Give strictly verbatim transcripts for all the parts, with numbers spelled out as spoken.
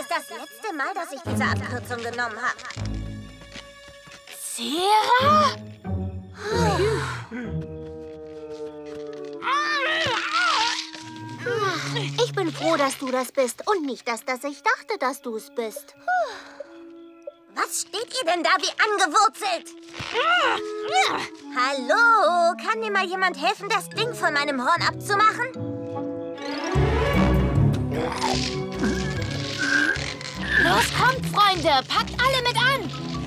ist das letzte Mal, dass ich diese Abkürzung genommen habe. Zera? Ich bin froh, dass du das bist und nicht, dass, dass ich dachte, dass du es bist. Was steht ihr denn da wie angewurzelt? Hallo, kann mir mal jemand helfen, das Ding von meinem Horn abzumachen? Los, kommt, Freunde! Packt alle mit an!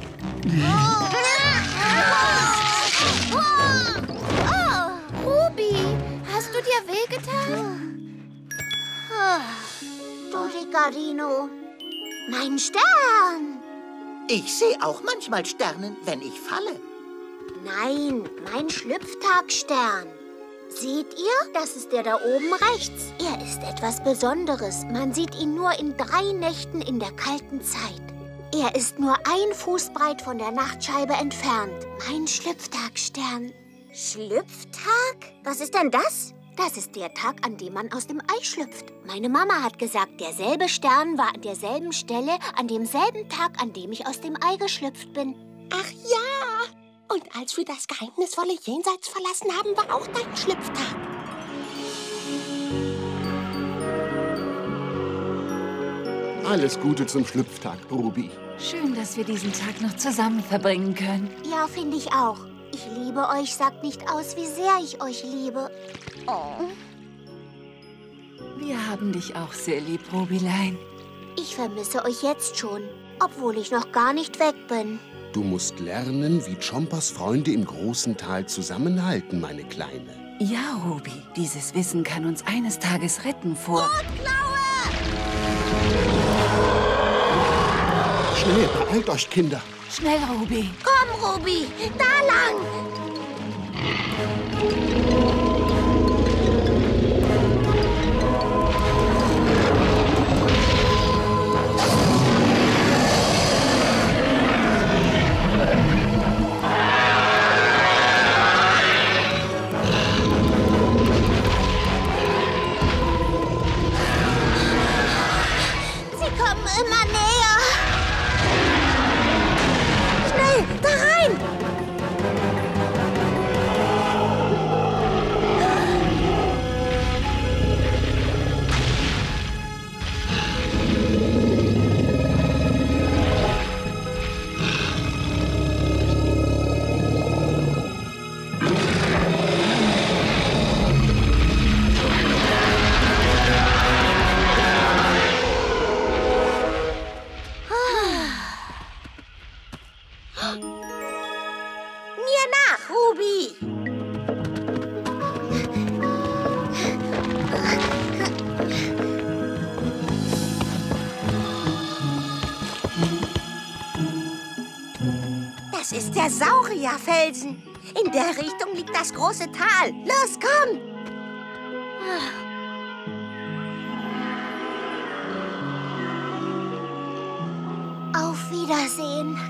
Ruby, hast du dir wehgetan? Du Ricarino, mein Stern! Ich sehe auch manchmal Sternen, wenn ich falle. Nein, mein Schlüpftagstern. Seht ihr? Das ist der da oben rechts. Er ist etwas Besonderes. Man sieht ihn nur in drei Nächten in der kalten Zeit. Er ist nur ein Fuß breit von der Nachtscheibe entfernt. Mein Schlüpftagstern. Schlüpftag? Was ist denn das? Das ist der Tag, an dem man aus dem Ei schlüpft. Meine Mama hat gesagt, derselbe Stern war an derselben Stelle, an demselben Tag, an dem ich aus dem Ei geschlüpft bin. Ach ja! Und als wir das geheimnisvolle Jenseits verlassen haben, war auch dein Schlüpftag. Alles Gute zum Schlüpftag, Ruby. Schön, dass wir diesen Tag noch zusammen verbringen können. Ja, finde ich auch. Ich liebe euch, sagt nicht aus, wie sehr ich euch liebe. Oh. Wir haben dich auch sehr lieb, Rubylein. Ich vermisse euch jetzt schon, obwohl ich noch gar nicht weg bin. Du musst lernen, wie Chompas Freunde im großen Tal zusammenhalten, meine Kleine. Ja, Ruby, dieses Wissen kann uns eines Tages retten vor... Rotklaue! Schnell, beeilt euch, Kinder. Schnell, Ruby. Komm, Ruby, da lang! Immer näher! Schnell, da rein! Das ist der Saurierfelsen. In der Richtung liegt das große Tal. Los, komm! Auf Wiedersehen.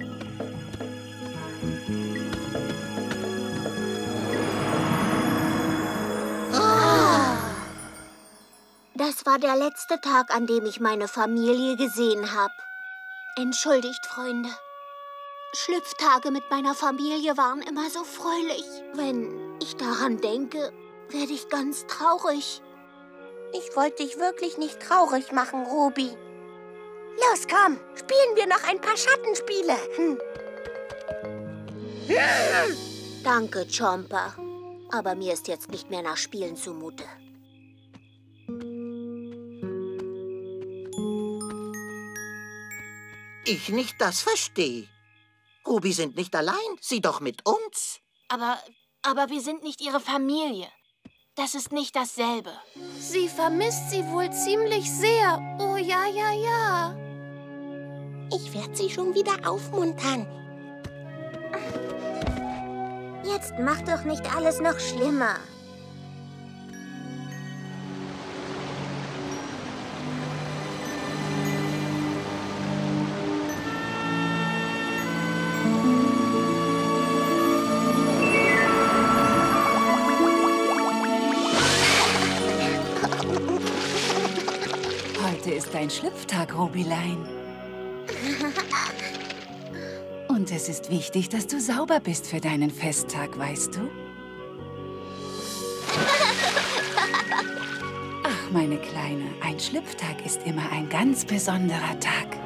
Das war der letzte Tag, an dem ich meine Familie gesehen habe. Entschuldigt, Freunde. Schlüpftage mit meiner Familie waren immer so fröhlich. Wenn ich daran denke, werde ich ganz traurig. Ich wollte dich wirklich nicht traurig machen, Ruby. Los, komm, spielen wir noch ein paar Schattenspiele. Hm. Danke, Chompa. Aber mir ist jetzt nicht mehr nach Spielen zumute. Ich nicht das verstehe. Ruby sind nicht allein, sie doch mit uns. Aber, aber wir sind nicht ihre Familie. Das ist nicht dasselbe. Sie vermisst sie wohl ziemlich sehr. Oh ja, ja, ja. Ich werde sie schon wieder aufmuntern. Jetzt mach doch nicht alles noch schlimmer. Heute ist dein Schlüpftag. Schlupftag, Rubilein. Und es ist wichtig, dass du sauber bist für deinen Festtag, weißt du? Ach, meine Kleine, ein Schlüpftag ist immer ein ganz besonderer Tag.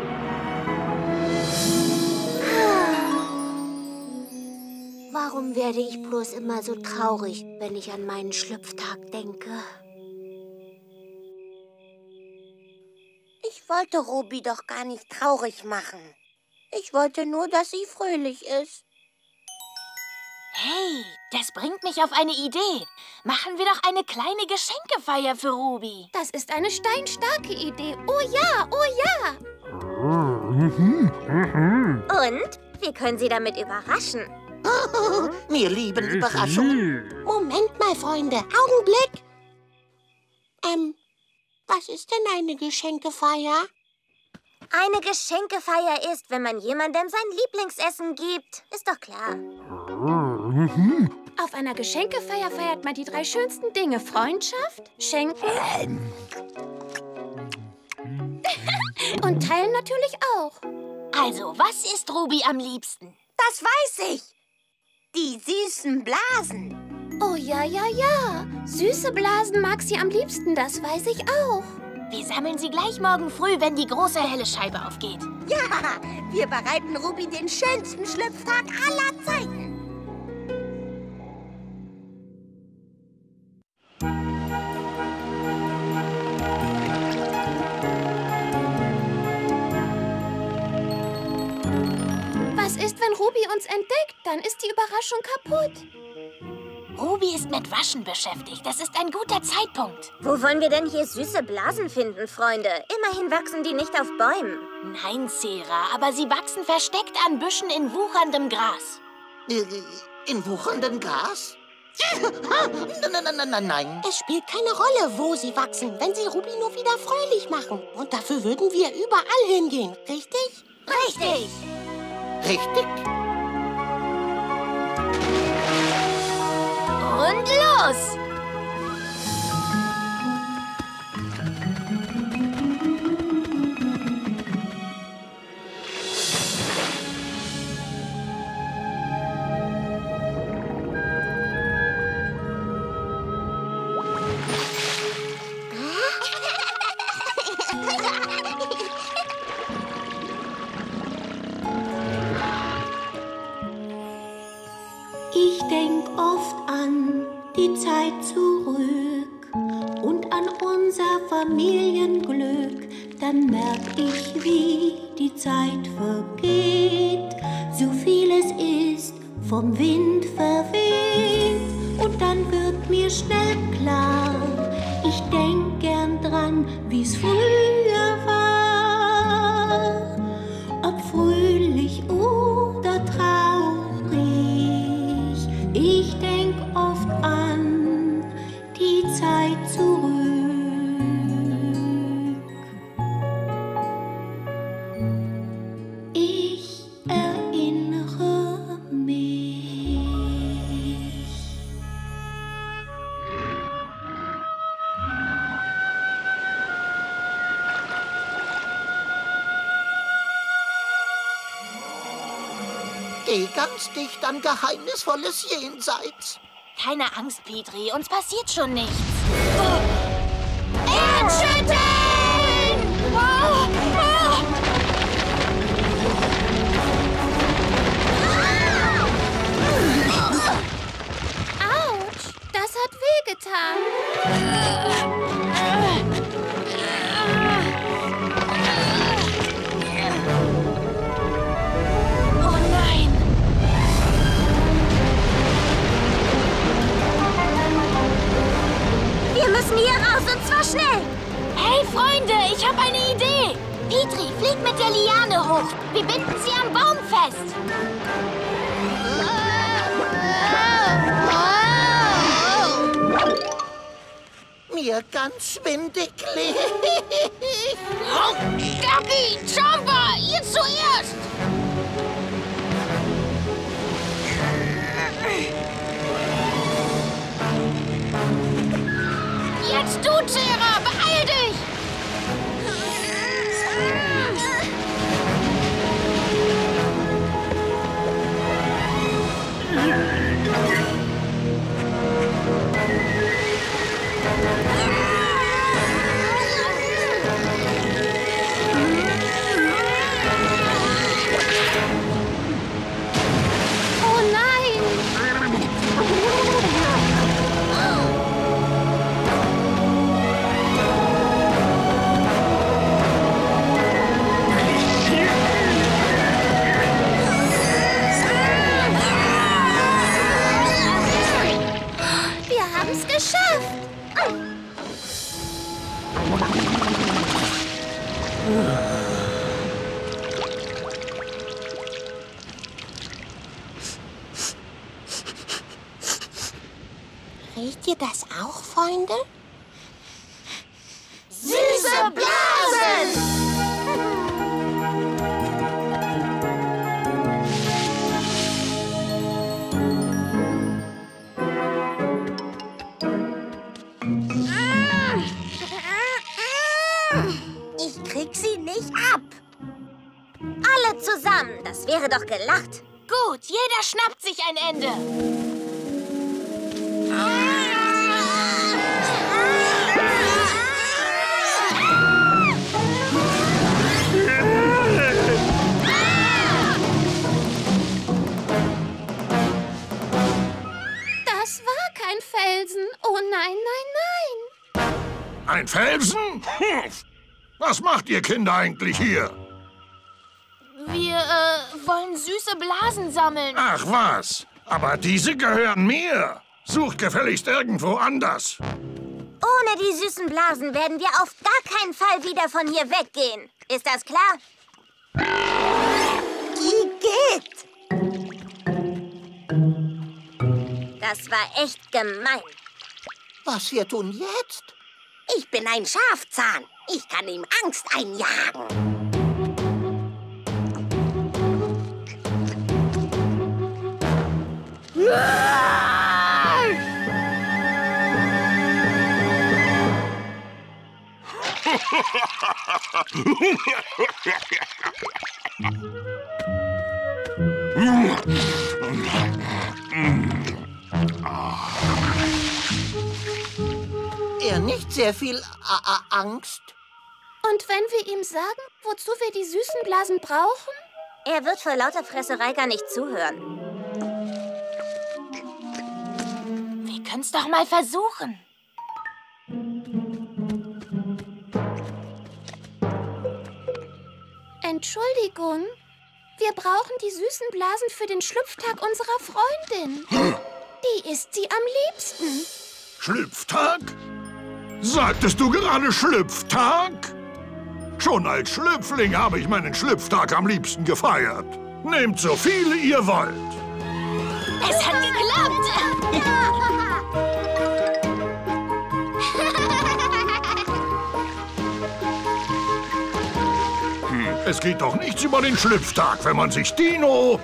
Warum werde ich bloß immer so traurig, wenn ich an meinen Schlüpftag denke? Ich wollte Ruby doch gar nicht traurig machen. Ich wollte nur, dass sie fröhlich ist. Hey, das bringt mich auf eine Idee. Machen wir doch eine kleine Geschenkefeier für Ruby. Das ist eine steinstarke Idee. Oh ja, oh ja. Und? Wir können sie damit überraschen. Wir lieben Überraschungen. Moment mal, Freunde. Augenblick. Ähm, was ist denn eine Geschenkefeier? Eine Geschenkefeier ist, wenn man jemandem sein Lieblingsessen gibt. Ist doch klar. Auf einer Geschenkefeier feiert man die drei schönsten Dinge. Freundschaft, Schenken und teilen natürlich auch. Also, was isst Ruby am liebsten? Das weiß ich. Die süßen Blasen. Oh ja, ja, ja. Süße Blasen mag sie am liebsten, das weiß ich auch. Wir sammeln sie gleich morgen früh, wenn die große helle Scheibe aufgeht. Ja, wir bereiten Ruby den schönsten Schlüpftag aller Zeiten. Was ist, wenn Ruby uns entdeckt? Dann ist die Überraschung kaputt. Ruby ist mit Waschen beschäftigt. Das ist ein guter Zeitpunkt. Wo wollen wir denn hier süße Blasen finden, Freunde? Immerhin wachsen die nicht auf Bäumen. Nein, Sarah, aber sie wachsen versteckt an Büschen in wucherndem Gras. In wucherndem Gras? Nein, nein, nein, nein, nein. Es spielt keine Rolle, wo sie wachsen, wenn sie Ruby nur wieder fröhlich machen. Und dafür würden wir überall hingehen, richtig? Richtig! Richtig? Und los! Ich denk oft an die Zeit zurück und an unser Familienglück. Dann merk ich, wie die Zeit vergeht. So vieles ist vom Wind verweht. Und dann wird mir schnell klar, ich denk gern dran, wie's früher war. Ob fröhlich oder traurig, ich denk oft an die Zeit zurück. Ich erinnere mich. Geh ganz dicht an geheimnisvolles Jenseits. Keine Angst, Petri, uns passiert schon nichts. Erdschütteln! Oh, oh. Autsch, das hat wehgetan. Oh nein! Wir müssen hier raus und zwar schnell! Hey, Freunde, ich habe eine Idee. Petri, flieg mit der Liane hoch. Wir binden sie am Baum fest. Mir ganz schwindelig. Oh, Gabby, Jumper, ihr zuerst. Jetzt du, Sarah, beeil dich. Riecht ihr das auch, Freunde? Süße Blasen! Ich krieg sie nicht ab. Alle zusammen, das wäre doch gelacht. Gut, jeder schnappt sich ein Ende. Das war kein Felsen. Oh nein, nein, nein. Ein Felsen? Hm. Was macht ihr Kinder eigentlich hier? Wir äh, wollen süße Blasen sammeln. Ach was, aber diese gehören mir. Sucht gefälligst irgendwo anders. Ohne die süßen Blasen werden wir auf gar keinen Fall wieder von hier weggehen. Ist das klar? Igitt! Das war echt gemein. Was wir tun jetzt? Ich bin ein Schafzahn. Ich kann ihm Angst einjagen. Er nicht sehr viel A A Angst. Und wenn wir ihm sagen, wozu wir die süßen Blasen brauchen? Er wird vor lauter Fresserei gar nicht zuhören. Wir können's doch mal versuchen. Entschuldigung, wir brauchen die süßen Blasen für den Schlüpftag unserer Freundin. Die isst sie am liebsten. Schlüpftag? Sagtest du gerade Schlüpftag? Schon als Schlüpfling habe ich meinen Schlüpftag am liebsten gefeiert. Nehmt so viele ihr wollt. Es hat geklappt. Es geht doch nichts über den Schlüpftag, wenn man sich Dino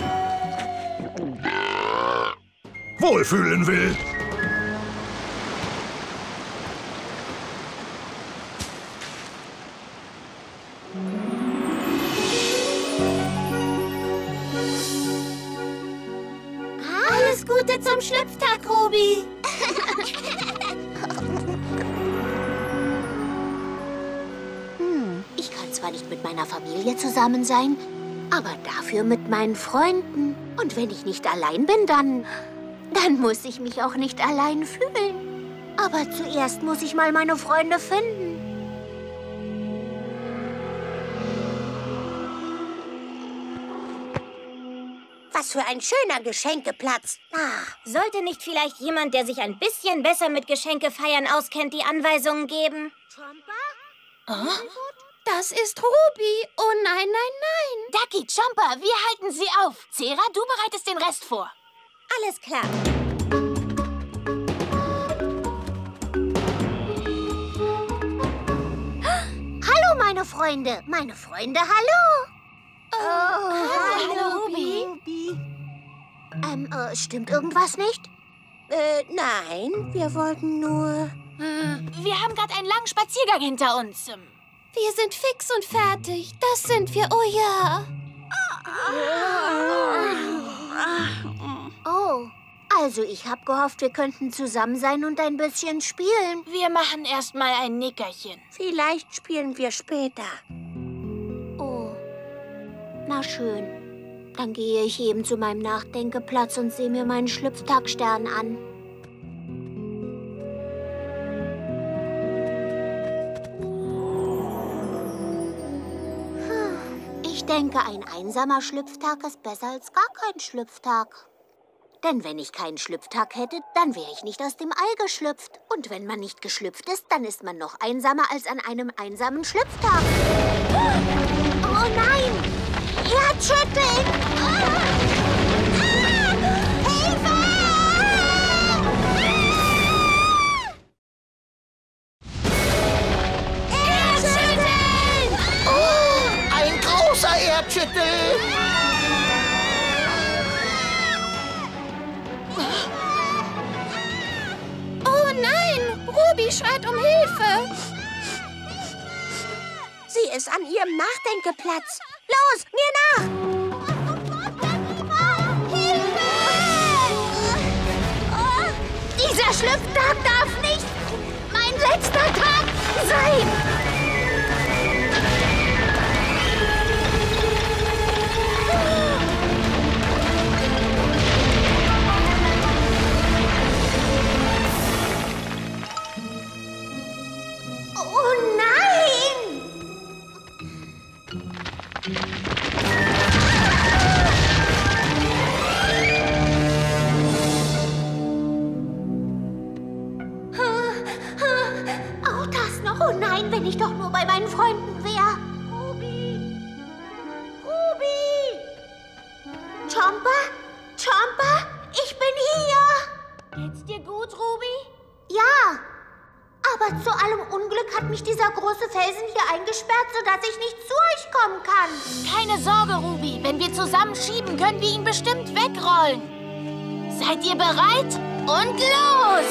wohlfühlen will. Alles Gute zum Schlüpftag, Ruby. Hm, ich kann zwar nicht mit meiner Familie zusammen sein, aber dafür mit meinen Freunden. Und wenn ich nicht allein bin, dann... dann muss ich mich auch nicht allein fühlen. Aber zuerst muss ich mal meine Freunde finden. Was für ein schöner Geschenkeplatz. Ah, sollte nicht vielleicht jemand, der sich ein bisschen besser mit Geschenkefeiern auskennt, die Anweisungen geben? Das ist Ruby. Oh nein, nein, nein. Ducky, Jumper, wir halten sie auf. Zera, du bereitest den Rest vor. Alles klar. Hallo, meine Freunde. Meine Freunde, hallo. Oh, hallo, Ruby. Ähm, äh, stimmt irgendwas nicht? Äh, nein, wir wollten nur... Wir haben gerade einen langen Spaziergang hinter uns. Wir sind fix und fertig. Das sind wir, oh ja. Oh, also ich habe gehofft, wir könnten zusammen sein und ein bisschen spielen. Wir machen erst mal ein Nickerchen. Vielleicht spielen wir später. Oh, na schön. Dann gehe ich eben zu meinem Nachdenkeplatz und sehe mir meinen Schlüpftagstern an. Ich denke, ein einsamer Schlüpftag ist besser als gar kein Schlüpftag. Denn wenn ich keinen Schlüpftag hätte, dann wäre ich nicht aus dem Ei geschlüpft. Und wenn man nicht geschlüpft ist, dann ist man noch einsamer als an einem einsamen Schlüpftag. Oh nein! Erdschütteln! Ah! Ah! Hilfe! ist an ihrem Nachdenkeplatz. Los, mir nach! Hilfe! Dieser Schlüpftag darf nicht mein letzter Tag sein. Oh nein! Auch das noch? Oh nein, wenn ich doch nur bei meinen Freunden wäre. Ruby! Ruby! Chomper? Chomper? Ich bin hier! Geht's dir gut, Ruby? Ja, aber zu allem Unglück hat mich dieser große Felsen hier eingesperrt, sodass ich nicht zu euch kommen kann. Keine Sorge, Ruby. Wenn wir zusammen schieben, können wir ihn bestimmt wegrollen. Seid ihr bereit? Und los!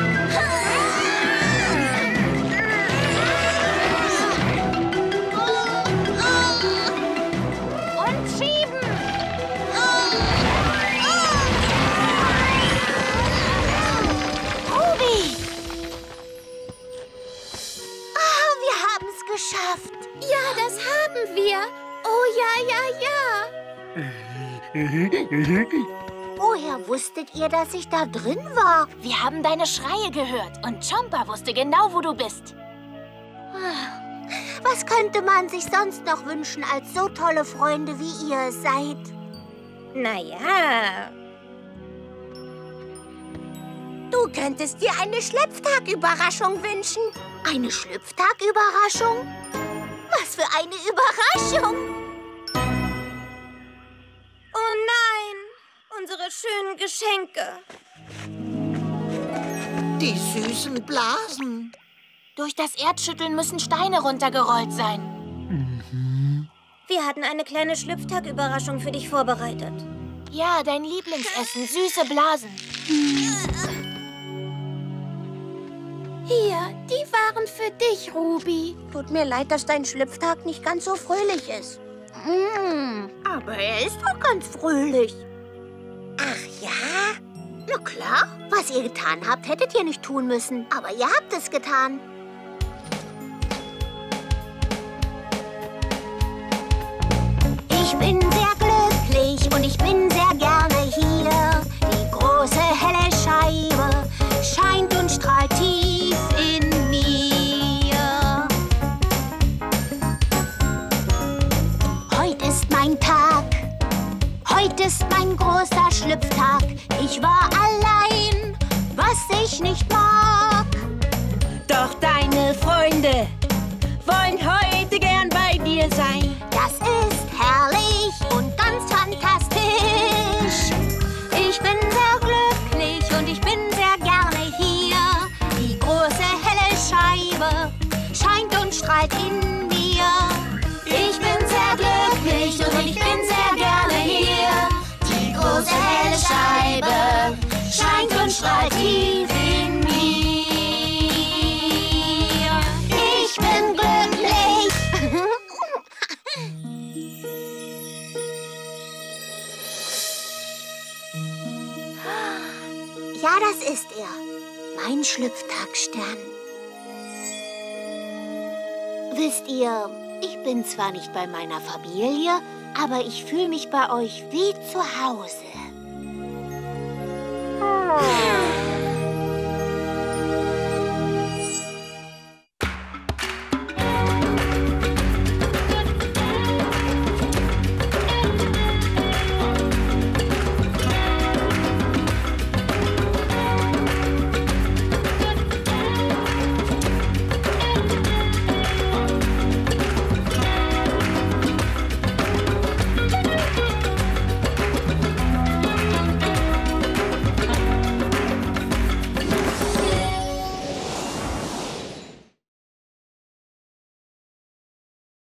Und schieben! Ruby! Ah, wir haben es geschafft. Ja, das haben wir. Oh ja, ja, ja. Woher wusstet ihr, dass ich da drin war? Wir haben deine Schreie gehört und Chomper wusste genau, wo du bist. Was könnte man sich sonst noch wünschen als so tolle Freunde, wie ihr es seid? Naja. Du könntest dir eine Schlüpftag-Überraschung wünschen. Eine Schlüpftag-Überraschung? Was für eine Überraschung! Oh nein, unsere schönen Geschenke. Die süßen Blasen. Durch das Erdschütteln müssen Steine runtergerollt sein. Wir hatten eine kleine Schlüpftag-Überraschung für dich vorbereitet. Ja, dein Lieblingsessen, süße Blasen. Hier, die waren für dich, Ruby. Tut mir leid, dass dein Schlüpftag nicht ganz so fröhlich ist. Mm, aber er ist doch ganz fröhlich. Ach ja? Na klar, was ihr getan habt, hättet ihr nicht tun müssen. Aber ihr habt es getan. Ich bin sehr glücklich und ich bin sehr gerne hier. Die große helle Scheibe scheint und strahlt tief in mir. Heute ist mein Tag, heute ist mein großer Schlüpftag. Ich war allein, was ich nicht mag. Doch deine Freunde wollen heute gern bei dir sein. Das ist herrlich und ganz fantastisch. Ich bin sehr glücklich und ich bin sehr gerne hier. Die große helle Scheibe scheint und strahlt in mir. Ich bin sehr glücklich und ich bin sehr gerne hier. Die große helle Scheibe scheint und strahlt tief in mir. Ich bin glücklich. Ja, das ist er. Mein Schlüpftagstern. Wisst ihr, ich bin zwar nicht bei meiner Familie, aber ich fühle mich bei euch wie zu Hause.